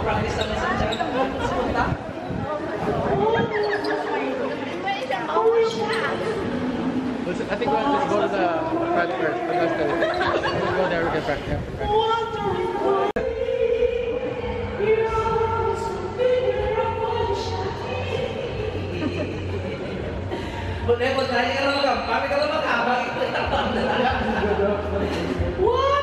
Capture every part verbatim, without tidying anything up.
practice naman sa dyan. I think we'll just go to the practice first. Let's go. We'll go there, we can practice. Boleh buat tanya kalau makan, kami kalau makan abang itu tak What?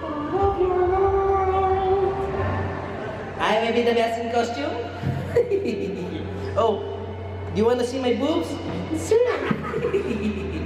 I may be the best in costume. Oh, do you want to see my boobs?